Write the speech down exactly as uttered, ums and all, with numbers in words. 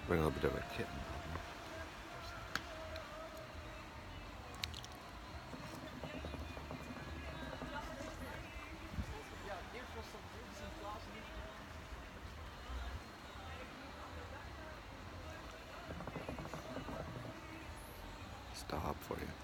Bring a little bit of a kitten. It's Dahab for you.